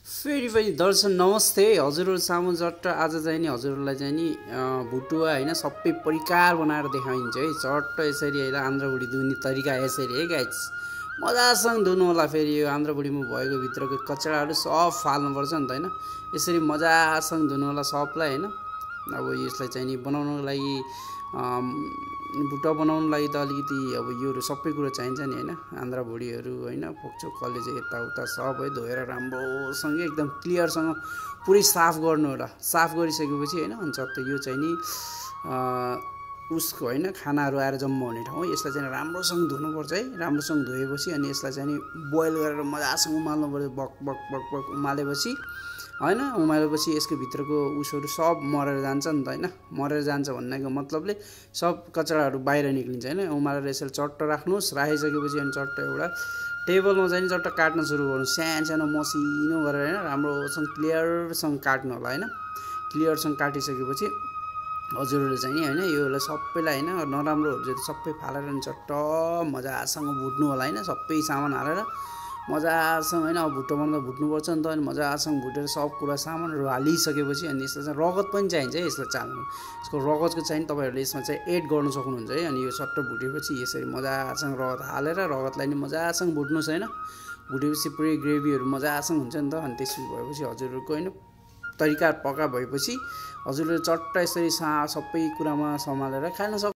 फेरि पनि दर्शन नमस्ते हजुरहरू सामु झट्ट आज चाहिँ नि हजुरहरूलाई चाहिँ नि भुटुवा होइन सबै परिकार बनाएर देखाइन्छ है। चट्ट यसरी होइन आन्द्रभुडी धुने तरिका यसरी है गाइस। मजासँग धुनु होला। फेरि यो आन्द्रभुडीमा भएको भित्रको कचडाहरू सब फाल्नुपर्छ नि त होइन। यसरी मजासँग धुनु होला सबलाई होइन। अब यसलाई चाहिँ नि बनाउनको लागि भुटुवा बनाउनु लागि त अलिकति अब योहरू सबै कुरो चाहिन्छ नि होइन। आन्द्राभुडीहरू होइन, फोक्चोक कलेजो यताउता सब है धोएर राम्रोसँग एकदम क्लियरसँग पुरै साफ गर्नु होला। साफ गरिसकेपछि होइन अनि चट्ट यो चाहिँ नि उसको होइन खानाहरू आएर जम्मा हुने ठाउँ हो। यसलाई चाहिँ राम्रोसँग धुनुपर्छ है। राम्रोसँग धोएपछि अनि यसलाई चाहिँ नि बोइल गरेर मजासँग उमाल्नु पर्छ। बक बक बक बक उमालेपछि होइन, उमालेपछि यसको भित्रको उसहरू सब मरेर जान्छ नि त होइन। मरेर जान्छ भन्नेको मतलबले सब कचडाहरू बाहिर निक्लिन्छ होइन। उमालेर यसरी चट्ट राख्नुहोस्। राखिसकेपछि अनि चट्ट एउटा टेबलमा चाहिँ चट्ट काट्न सुरु गर्नुहोस्। सानो सानो मसिनो गरेर होइन राम्रोसँग क्लियरसँग काट्नु होला होइन। क्लियरसँग काटिसकेपछि हजुरहरूले चाहिँ नि होइन योलाई सबैलाई होइन नराम्रोहरू चाहिँ सबै फालेर अनि चट्ट मजासँग भुट्नु होला होइन। सबै सामान हालेर मजासँग होइन। अब भुट्टो बनाउँदा भुट्नुपर्छ नि त। अनि मजासँग भुटेर सब कुरा सामानहरू हालिसकेपछि अनि यसलाई चाहिँ रगत पनि चाहिन्छ है। यसलाई चाल्नु यसको रगतको चाहिँ तपाईँहरूले यसमा चाहिँ एड गर्नु सक्नुहुन्छ है। अनि यो सट्ट भुटेपछि यसरी मजासँग रगत हालेर रगतलाई नि मजासँग भुट्नुहोस् होइन। भुटेपछि पुरै ग्रेभीहरू मजासँग हुन्छ नि त। अनि त्यसपछि भएपछि हजुरहरूको होइन तरिका पक्का भएपछि हजुरले चट्ट यसरी सबै कुरामा सम्हालेर खान सक्नुहुन्छ।